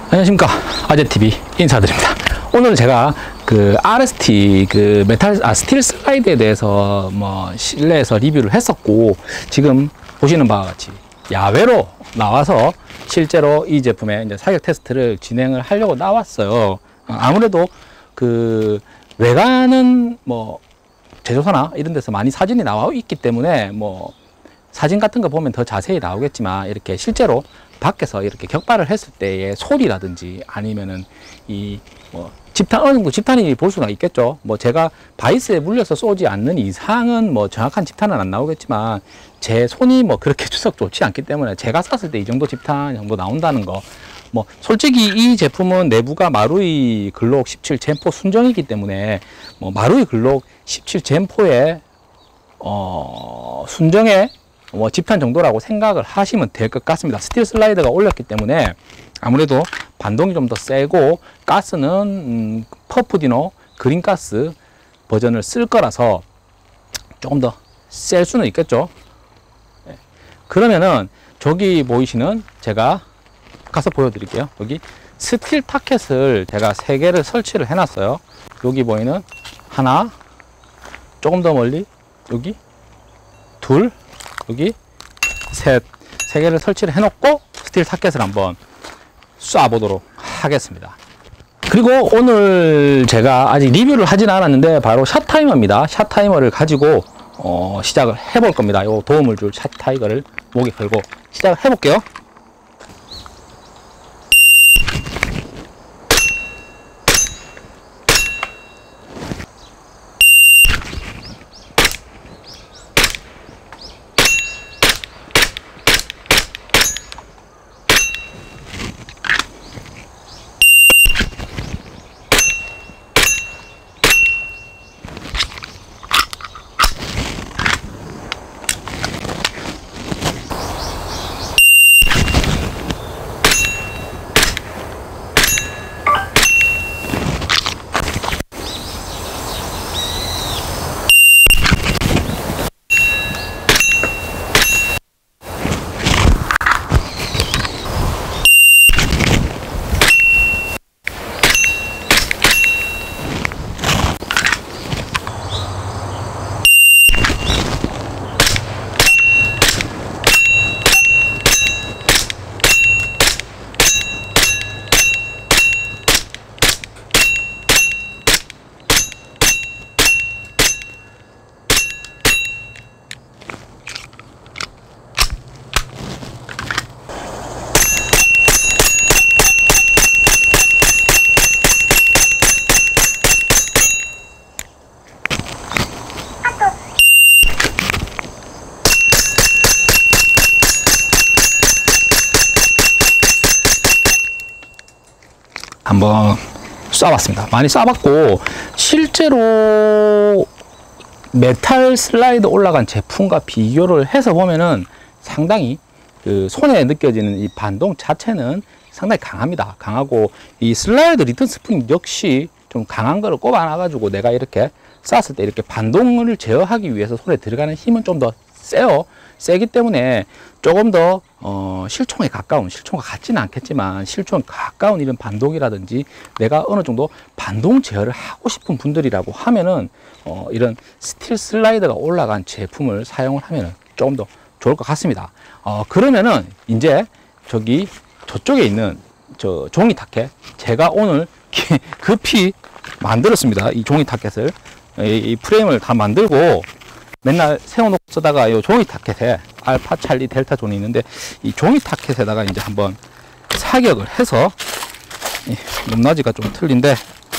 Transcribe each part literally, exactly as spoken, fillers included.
안녕하십니까. 아재티비 인사드립니다. 오늘 제가 그 알에스티 그 메탈 아 스틸 슬라이드에 대해서 뭐 실내에서 리뷰를 했었고, 지금 보시는 바와 같이 야외로 나와서 실제로 이 제품의 이제 사격 테스트를 진행을 하려고 나왔어요. 아무래도 그 외관은 뭐 제조사나 이런 데서 많이 사진이 나와 있기 때문에 뭐 사진 같은 거 보면 더 자세히 나오겠지만, 이렇게 실제로 밖에서 이렇게 격발을 했을 때의 소리라든지 아니면은 이 뭐 집탄, 어느 정도 집탄이 볼 수가 있겠죠. 뭐 제가 바이스에 물려서 쏘지 않는 이상은 뭐 정확한 집탄은 안 나오겠지만, 제 손이 뭐 그렇게 추석 좋지 않기 때문에 제가 쐈을 때 이 정도 집탄 정도 나온다는 거, 뭐 솔직히 이 제품은 내부가 마루이 글록 십칠 젠포 순정이기 때문에 뭐 마루이 글록 십칠 젠포의 어 순정의 뭐 집탄 정도라고 생각을 하시면 될 것 같습니다. 스틸 슬라이드가 올렸기 때문에 아무래도 반동이 좀 더 세고, 가스는 음, 퍼프디노 그린가스 버전을 쓸 거라서 조금 더 셀 수는 있겠죠. 네. 그러면은 저기 보이시는, 제가 가서 보여드릴게요. 여기 스틸 타켓을 제가 세 개를 설치를 해놨어요. 여기 보이는 하나, 조금 더 멀리 여기 둘, 여기 셋, 세 개를 설치를 해놓고 스틸 타켓을 한번 쏴보도록 하겠습니다. 그리고 오늘 제가 아직 리뷰를 하진 않았는데 바로 샷 타이머입니다. 샷 타이머를 가지고 어, 시작을 해볼 겁니다. 요 도움을 줄 샷 타이머를 목에 걸고 시작을 해볼게요. 한번 쏴봤습니다. 많이 쏴봤고, 실제로 메탈 슬라이드 올라간 제품과 비교를 해서 보면은 상당히 그 손에 느껴지는 이 반동 자체는 상당히 강합니다. 강하고, 이 슬라이드 리턴 스프링 역시 좀 강한 거를 꼽아놔 가지고 내가 이렇게 쐈을 때 이렇게 반동을 제어하기 위해서 손에 들어가는 힘은 좀 더 세요. 세기 때문에 조금 더 어, 실총에 가까운, 실총과 같지는 않겠지만 실총에 가까운 이런 반동이라든지, 내가 어느 정도 반동 제어를 하고 싶은 분들이라고 하면은 어, 이런 스틸 슬라이드가 올라간 제품을 사용을 하면은 조금 더 좋을 것 같습니다. 어, 그러면은 이제 저기 저쪽에 있는 저 종이 타켓, 제가 오늘 급히 만들었습니다. 이 종이 타켓을, 이, 이 프레임을 다 만들고 맨날 세워놓고 쓰다가 이 종이 타켓에 알파, 찰리, 델타 존이 있는데, 이 종이 타켓에다가 이제 한번 사격을 해서, 높낮이가 좀 틀린데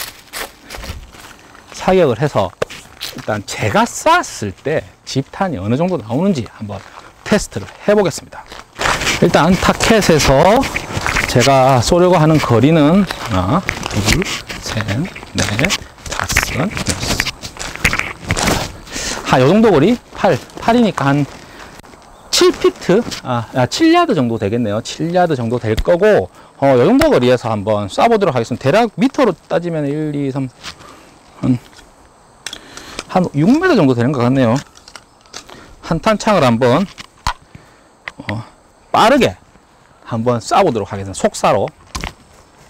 사격을 해서 일단 제가 쐈을 때 집탄이 어느 정도 나오는지 한번 테스트를 해보겠습니다. 일단 타켓에서 제가 쏘려고 하는 거리는 하나, 둘, 셋, 넷, 다섯, 여섯. 한 요 정도 거리? 팔, 팔이니까 한 칠 피트? 아, 칠 야드 정도 되겠네요. 칠 야드 정도 될 거고, 어, 요 정도 거리에서 한번 쏴보도록 하겠습니다. 대략 미터로 따지면 일, 이, 삼, 한, 한 육 미터 정도 되는 것 같네요. 한 탄창을 한번, 어, 빠르게 한번 쏴보도록 하겠습니다. 속사로.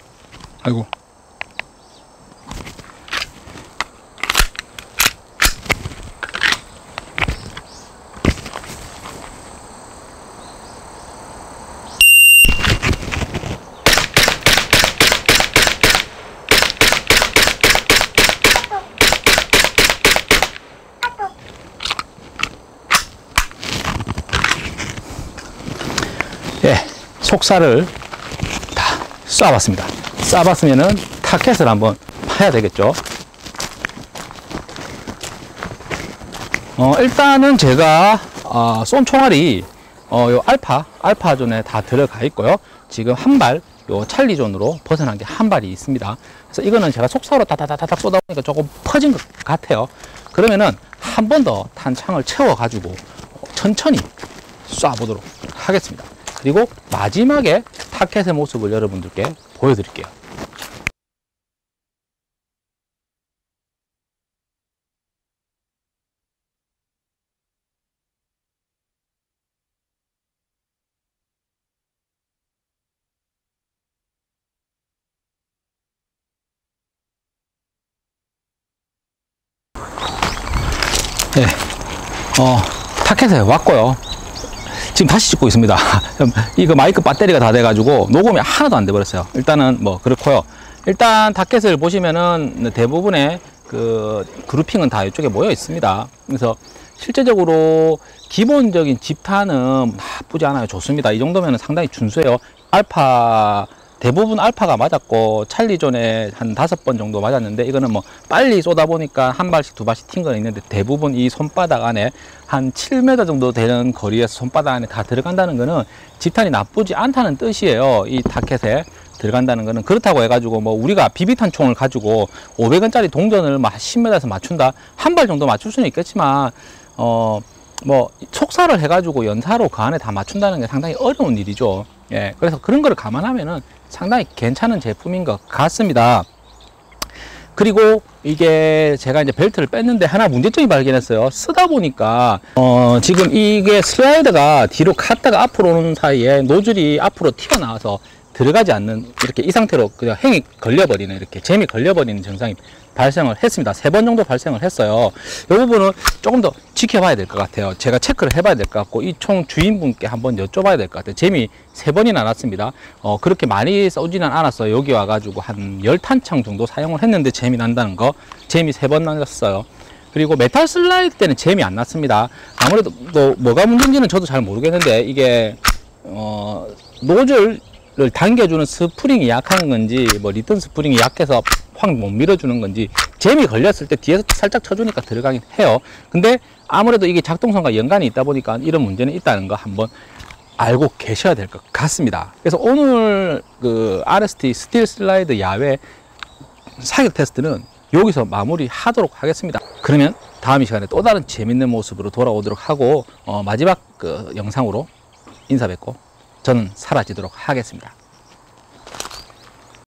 아이고. 예, 속살을 다 쏴봤습니다. 쏴봤으면은 타켓을 한번 파야 되겠죠. 어, 일단은 제가 어, 쏜 총알이 어, 요 알파, 알파존에 다 들어가 있고요. 지금 한 발, 요 찰리존으로 벗어난 게 한 발이 있습니다. 그래서 이거는 제가 속사로 다다다닥 쏘다 보니까 조금 퍼진 것 같아요. 그러면은 한 번 더 탄창을 채워가지고 천천히 쏴보도록 하겠습니다. 그리고 마지막에 타켓의 모습을 여러분들께 보여드릴게요. 네, 어, 타켓에 왔고요. 지금 다시 찍고 있습니다. 이거 마이크 배터리가 다 돼가지고 녹음이 하나도 안 돼버렸어요. 일단은 뭐 그렇고요. 일단 타켓을 보시면은 대부분의 그 그루핑은 다 이쪽에 모여 있습니다. 그래서 실제적으로 기본적인 집탄은 나쁘지 않아요. 좋습니다. 이 정도면 상당히 준수해요. 알파 대부분 알파가 맞았고 찰리존에 한 다섯 번 정도 맞았는데, 이거는 뭐 빨리 쏘다 보니까 한 발씩 두 발씩 튄 건 있는데 대부분 이 손바닥 안에 한 칠 미터 정도 되는 거리에서 손바닥 안에 다 들어간다는 거는 집탄이 나쁘지 않다는 뜻이에요. 이 타켓에 들어간다는 거는. 그렇다고 해가지고 뭐 우리가 비비탄 총을 가지고 오백 원짜리 동전을 막 십 미터에서 맞춘다, 한 발 정도 맞출 수는 있겠지만 어 뭐 속사를 해가지고 연사로 그 안에 다 맞춘다는 게 상당히 어려운 일이죠. 예, 그래서 그런 거를 감안하면은 상당히 괜찮은 제품인 것 같습니다. 그리고 이게 제가 이제 벨트를 뺐는데 하나 문제점이 발견했어요. 쓰다 보니까 어 지금 이게 슬라이드가 뒤로 갔다가 앞으로 오는 사이에 노즐이 앞으로 튀어나와서 들어가지 않는, 이렇게 이 상태로 그냥 행이 걸려버리는, 이렇게 잼이 걸려버리는 증상이 발생을 했습니다. 세 번 정도 발생을 했어요. 이 부분은 조금 더 지켜봐야 될 것 같아요. 제가 체크를 해봐야 될 것 같고, 이 총 주인분께 한번 여쭤봐야 될 것 같아요. 잼이 세 번이나 났습니다. 어, 그렇게 많이 쏘지는 않았어요. 여기 와가지고 한 열 탄창 정도 사용을 했는데 잼이 난다는 거, 잼이 세 번 났어요. 그리고 메탈 슬라이드 때는 잼이 안 났습니다. 아무래도 뭐 뭐가 문제인지는 저도 잘 모르겠는데, 이게 어, 노즐 를 당겨주는 스프링이 약한 건지, 뭐 리턴 스프링이 약해서 확 못 밀어주는 건지, 잼이 걸렸을 때 뒤에서 살짝 쳐주니까 들어가긴 해요. 근데 아무래도 이게 작동성과 연관이 있다 보니까 이런 문제는 있다는 거 한번 알고 계셔야 될 것 같습니다. 그래서 오늘 그 알에스티 스틸 슬라이드 야외 사격 테스트는 여기서 마무리하도록 하겠습니다. 그러면 다음 이 시간에 또 다른 재밌는 모습으로 돌아오도록 하고, 어, 마지막 그 영상으로 인사 뵙고 저는 사라지도록 하겠습니다.